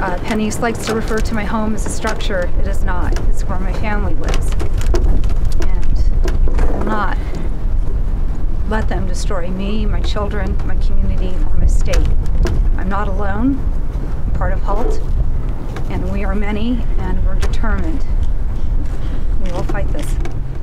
PennEast likes to refer to my home as a structure. It is not. It's where my family lives. And I will not let them destroy me, my children, my community, or my state. I'm not alone. I'm part of HALT, and we are many, and we're determined. We will fight this.